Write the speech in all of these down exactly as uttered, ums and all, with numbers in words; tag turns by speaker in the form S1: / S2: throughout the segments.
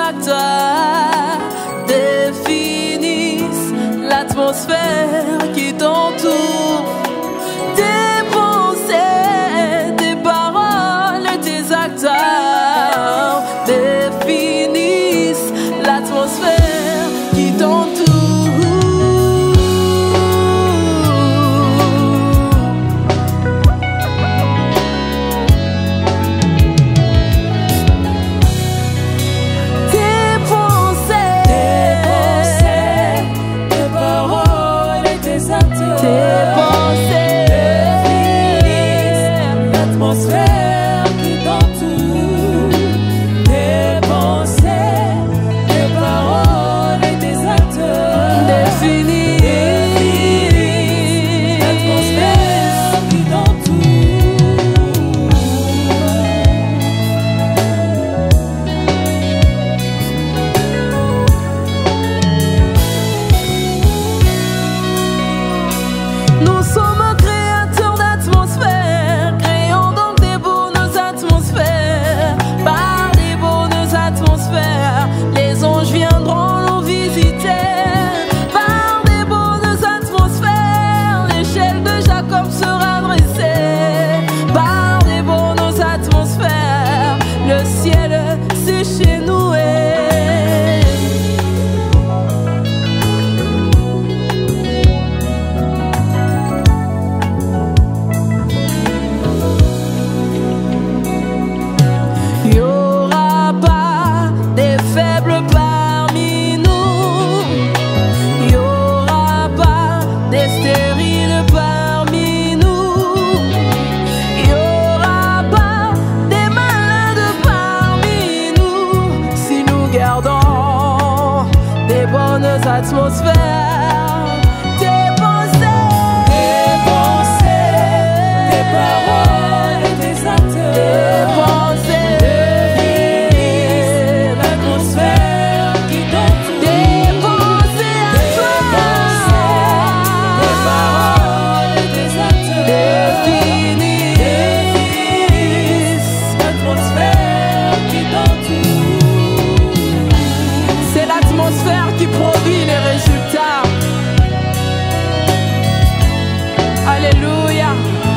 S1: acteurs définissent l'atmosphère qui t'entoure. Tes pensées, tes paroles, tes acteurs définissent l'atmosphère qui t'entoure.
S2: L'atmosphère qui t'entoure, tes pensées, tes paroles et tes actes définissent l'atmosphère qui t'entoure.
S1: Nous sommes créateurs d'atmosphère, créons donc des bonnes atmosphères. Par des bonnes atmosphères, les anges viendront nous visiter. Par des bonnes atmosphères, l'échelle de Jacob sera dressée. Par des bonnes atmosphères, le ciel c'est chez nous. Atmosphère, tes pensées,
S2: tes pensées, tes paroles et tes actes,
S1: tes pensées
S2: définissent l'atmosphère qui t'entoure.
S1: Tes pensées à toi,
S2: tes paroles et tes actes
S1: définissent
S2: l'atmosphère qui t'entoure.
S1: C'est l'atmosphère qui produit les résultats. Alléluia.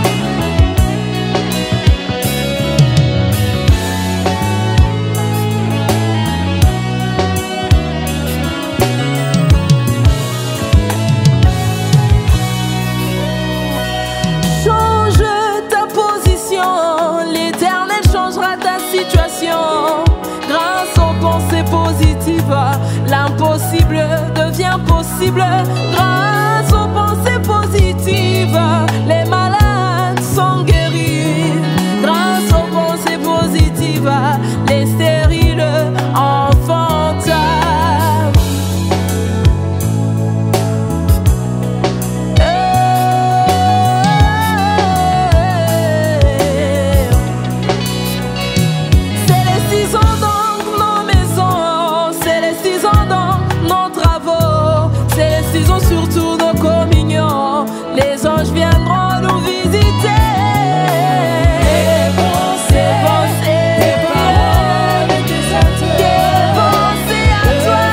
S1: Change ta position, l'Éternel changera ta situation. Grâce aux pensées positives, l'impossible devient possible. Grâce aux pensées positives, les malades sont guéris. Grâce aux pensées positives, les stériles enfantent. Célestisons donc nos maisons, célestisons donc nos travaux, célestisons surtout nos communions. Les anges viendront nous visiter.
S2: Tes pensées, tes paroles et tes actes,
S1: Tes pensées à toi,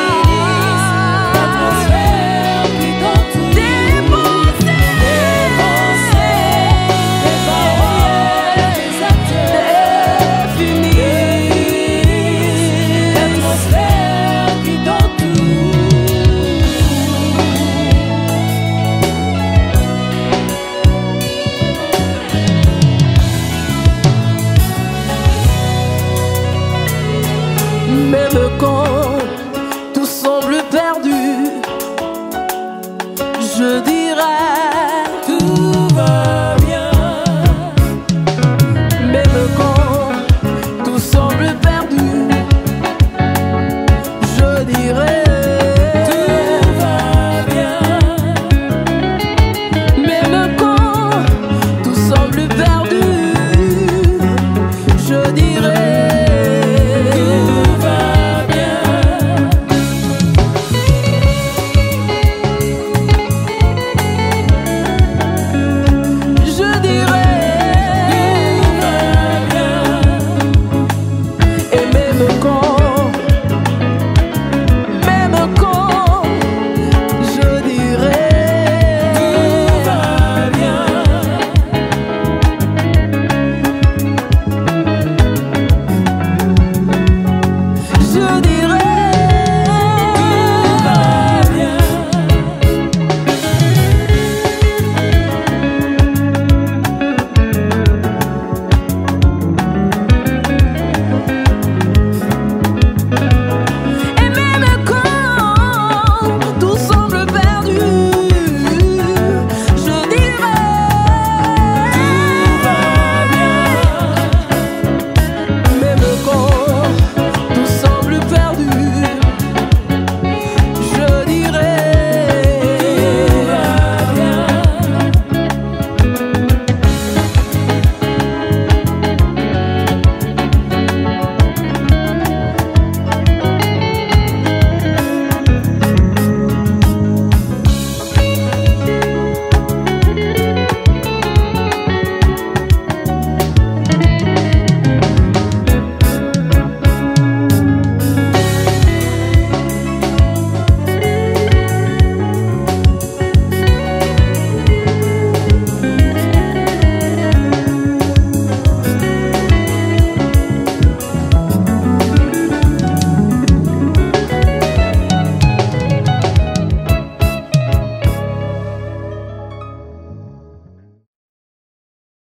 S2: l'atmosphère qui t'entoure.
S1: tes pensées,
S2: Tes pensées, tes paroles et tes actes
S1: définissent
S2: l'atmosphère qui t'entoure.
S1: même